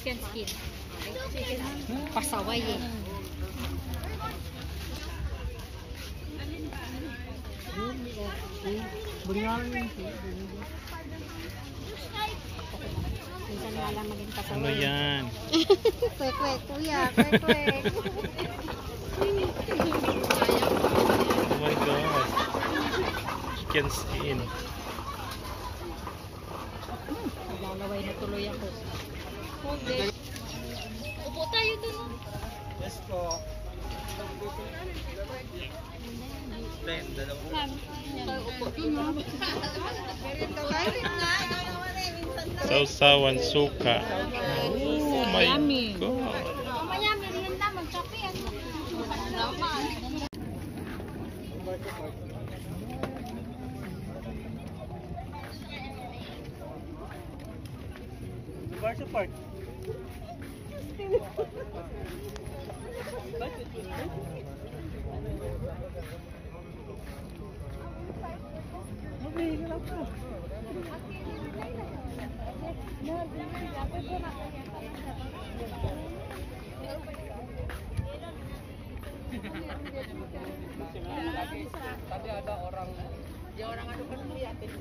chicken skin. Pasaway eh. Minsan nga lang maging pasaway. Ano yan? Kwek-kwek, kuya. Kwek-kwek. Oh my god. Chicken skin. Naglalaway na tuloy ako. Upo tayo dun. Yes po. Sausawan suka. Oh my god. Mamaya merienda magkape. Where's the park? Tadi ada orang, dia orang anu kan liatin.